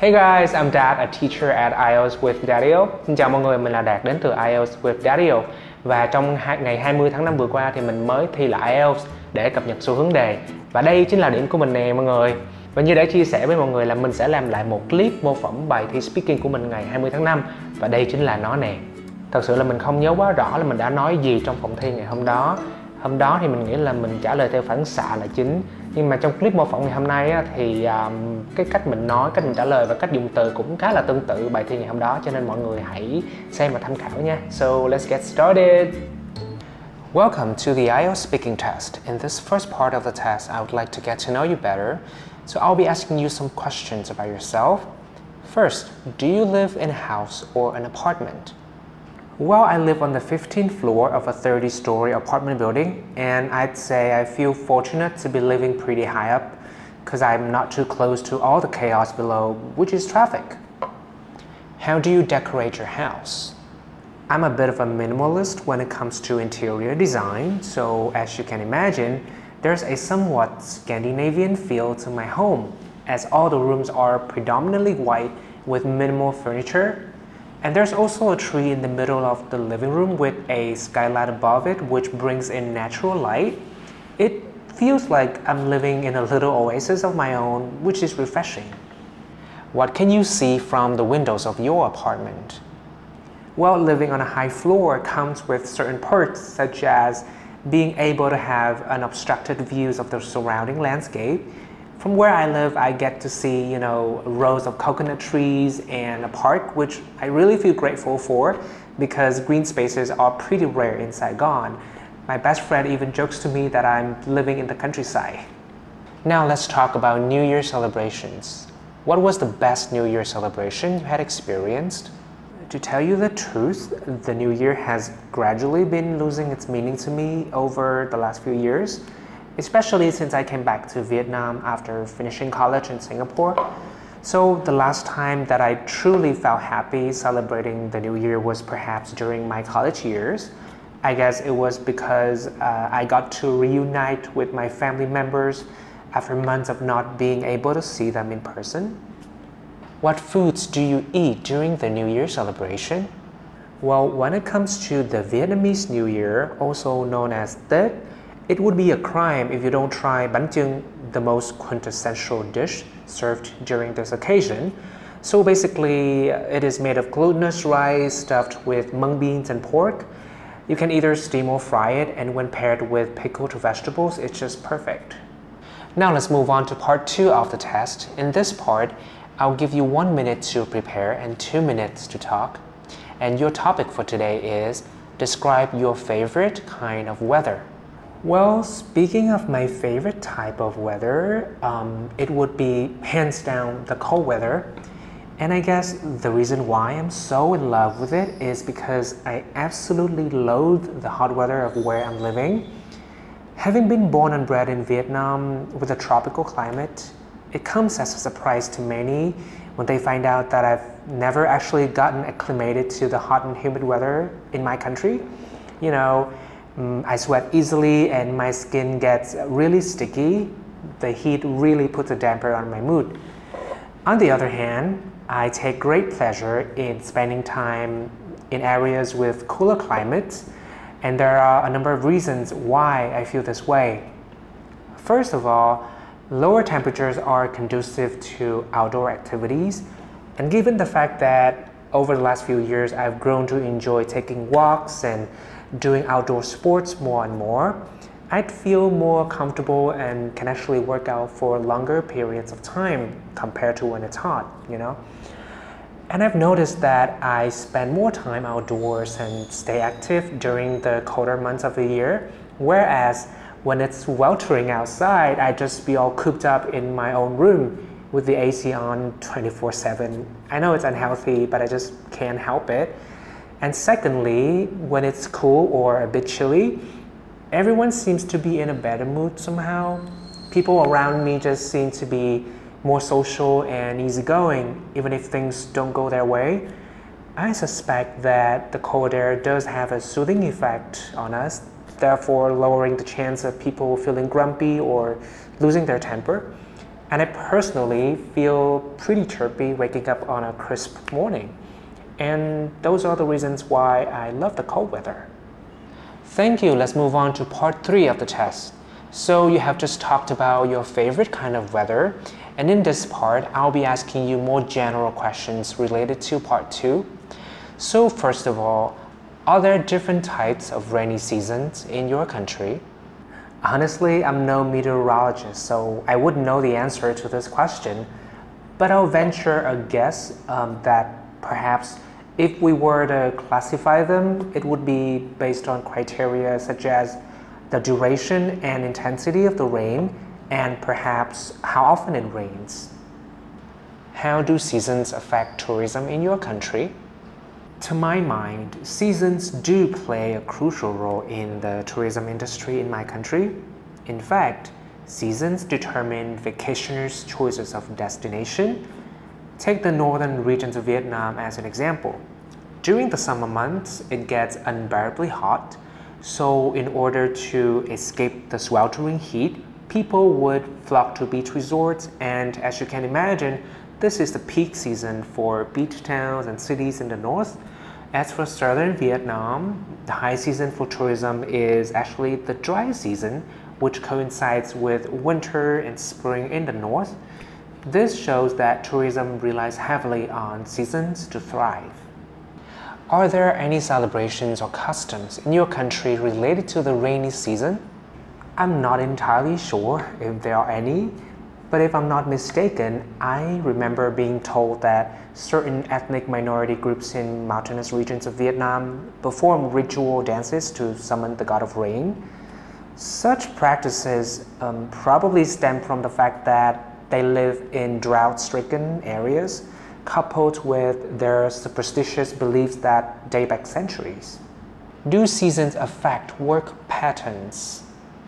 Hey guys, I'm Dad, a teacher at IELTS with Dario. Xin chào mọi người, mình là Đạt đến từ IELTS with Dario. Và trong ngày 20 tháng 5 vừa qua thì mình mới thi lại IELTS để cập nhật xu hướng đề. Và đây chính là điểm của mình nè mọi người. Và như đã chia sẻ với mọi người là mình sẽ làm lại một clip mô phỏng bài thi speaking của mình ngày 20 tháng 5. Và đây chính là nó nè. Thật sự là mình không nhớ quá rõ là mình đã nói gì trong phòng thi ngày hôm đó. Hôm đó thì mình nghĩ là mình trả lời theo phản xạ là chính. Nhưng mà trong clip mô phỏng ngày hôm nay á, thì cái cách mình nói, cách mình trả lời và cách dùng từ cũng khá là tương tự bài thi ngày hôm đó. Cho nên mọi người hãy xem và tham khảo nha. So let's get started. Welcome to the IELTS speaking test. In this first part of the test, I would like to get to know you better. So I'll be asking you some questions about yourself. First, do you live in a house or an apartment? Well, I live on the 15th floor of a 30-story apartment building, and I'd say I feel fortunate to be living pretty high up because I'm not too close to all the chaos below, which is traffic. How do you decorate your house? I'm a bit of a minimalist when it comes to interior design, so as you can imagine, there's a somewhat Scandinavian feel to my home, as all the rooms are predominantly white with minimal furniture. And there's also a tree in the middle of the living room with a skylight above it, which brings in natural light. It feels like I'm living in a little oasis of my own, which is refreshing. What can you see from the windows of your apartment? Well, living on a high floor comes with certain perks, such as being able to have unobstructed views of the surrounding landscape. From where I live, I get to see, rows of coconut trees and a park, which I really feel grateful for because green spaces are pretty rare in Saigon. My best friend even jokes to me that I'm living in the countryside. Now let's talk about New Year celebrations. What was the best New Year celebration you had experienced? To tell you the truth, the New Year has gradually been losing its meaning to me over the last few years. Especially since I came back to Vietnam after finishing college in Singapore. So the last time that I truly felt happy celebrating the New Year was perhaps during my college years. I guess it was because I got to reunite with my family members after months of not being able to see them in person. What foods do you eat during the New Year celebration? Well, when it comes to the Vietnamese New Year, also known as Tết, it would be a crime if you don't try bánh chưng, the most quintessential dish served during this occasion. So basically, it is made of glutinous rice stuffed with mung beans and pork. You can either steam or fry it, and when paired with pickled vegetables, it's just perfect. Now let's move on to part 2 of the test. In this part, I'll give you 1 minute to prepare and 2 minutes to talk. And your topic for today is describe your favorite kind of weather. Well, speaking of my favorite type of weather, it would be hands down the cold weather. And I guess the reason why I'm so in love with it is because I absolutely loathe the hot weather of where I'm living. Having been born and bred in Vietnam with a tropical climate, it comes as a surprise to many when they find out that I've never actually gotten acclimated to the hot and humid weather in my country. I sweat easily and my skin gets really sticky. The heat really puts a damper on my mood. On the other hand, I take great pleasure in spending time in areas with cooler climates, and there are a number of reasons why I feel this way. First of all, lower temperatures are conducive to outdoor activities, and given the fact that over the last few years I've grown to enjoy taking walks and doing outdoor sports more and more, I'd feel more comfortable and can actually work out for longer periods of time compared to when it's hot, And I've noticed that I spend more time outdoors and stay active during the colder months of the year, whereas when it's weltering outside, I just be all cooped up in my own room with the AC on 24/7. I know it's unhealthy, but I just can't help it. And secondly, when it's cool or a bit chilly, everyone seems to be in a better mood somehow. People around me just seem to be more social and easygoing, even if things don't go their way. I suspect that the cold air does have a soothing effect on us, therefore lowering the chance of people feeling grumpy or losing their temper. And I personally feel pretty chirpy waking up on a crisp morning. And those are the reasons why I love the cold weather. Thank you. Let's move on to part 3 of the test. So you have just talked about your favorite kind of weather. And in this part, I'll be asking you more general questions related to part 2. So first of all, are there different types of rainy seasons in your country? Honestly, I'm no meteorologist, so I wouldn't know the answer to this question. But I'll venture a guess that perhaps if we were to classify them, it would be based on criteria such as the duration and intensity of the rain, and perhaps how often it rains. How do seasons affect tourism in your country? To my mind, seasons do play a crucial role in the tourism industry in my country. In fact, seasons determine vacationers' choices of destination. Take the northern regions of Vietnam as an example. During the summer months, it gets unbearably hot, so in order to escape the sweltering heat, people would flock to beach resorts, and as you can imagine, this is the peak season for beach towns and cities in the north. As for southern Vietnam, the high season for tourism is actually the dry season, which coincides with winter and spring in the north. This shows that tourism relies heavily on seasons to thrive. Are there any celebrations or customs in your country related to the rainy season? I'm not entirely sure if there are any, but if I'm not mistaken, I remember being told that certain ethnic minority groups in mountainous regions of Vietnam perform ritual dances to summon the god of rain. Such practices probably stem from the fact that they live in drought-stricken areas, coupled with their superstitious beliefs that date back centuries. Do seasons affect work patterns?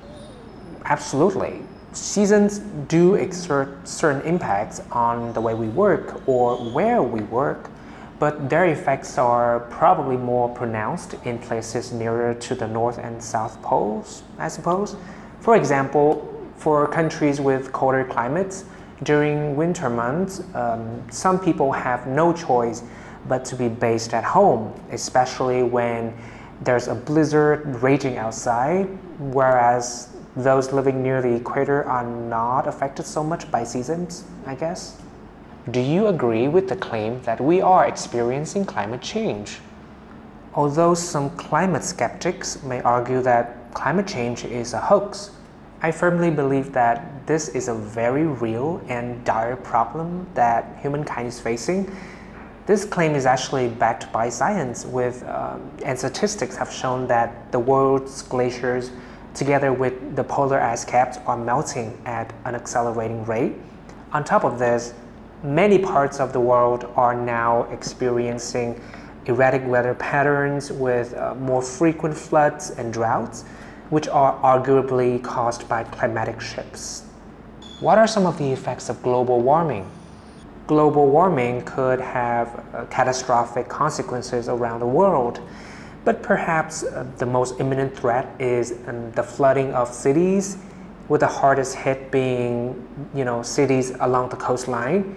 Absolutely. Seasons do exert certain impacts on the way we work or where we work, but their effects are probably more pronounced in places nearer to the North and South Poles, I suppose. For example, for countries with colder climates, during winter months, some people have no choice but to be based at home, especially when there's a blizzard raging outside, whereas those living near the equator are not affected so much by seasons, I guess. Do you agree with the claim that we are experiencing climate change? Although some climate skeptics may argue that climate change is a hoax, I firmly believe that this is a very real and dire problem that humankind is facing. This claim is actually backed by science, and statistics have shown that the world's glaciers together with the polar ice caps are melting at an accelerating rate. On top of this, many parts of the world are now experiencing erratic weather patterns with more frequent floods and droughts, which are arguably caused by climatic shifts. What are some of the effects of global warming? Global warming could have catastrophic consequences around the world. But perhaps the most imminent threat is the flooding of cities, with the hardest hit being, cities along the coastline.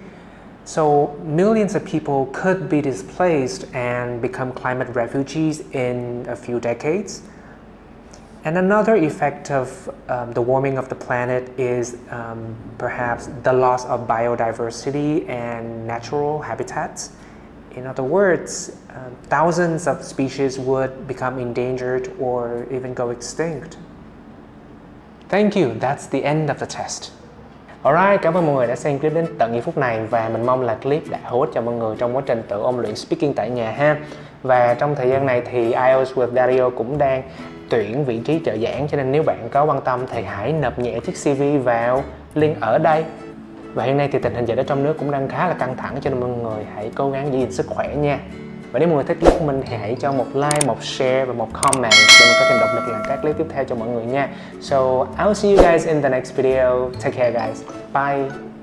So millions of people could be displaced and become climate refugees in a few decades. And another effect of the warming of the planet is perhaps the loss of biodiversity and natural habitats. In other words, thousands of species would become endangered or even go extinct. Thank you, that's the end of the test. Alright, cảm ơn mọi người đã xem clip đến tận giây phút này và mình mong là clip đã hữu ích cho mọi người trong quá trình tự ôn luyện speaking tại nhà ha. Và trong thời gian này thì IELTS with Dario cũng đang tuyển vị trí trợ giảng, cho nên nếu bạn có quan tâm thì hãy nộp nhẹ chiếc CV vào link ở đây. Và hiện nay thì tình hình dịch ở trong nước cũng đang khá là căng thẳng, cho nên mọi người hãy cố gắng giữ gìn sức khỏe nha. Và nếu mọi người thích clip của mình thì hãy cho một like, một share và một comment để mình có thêm động lực làm các clip tiếp theo cho mọi người nha. So I'll see you guys in the next video. Take care guys. Bye.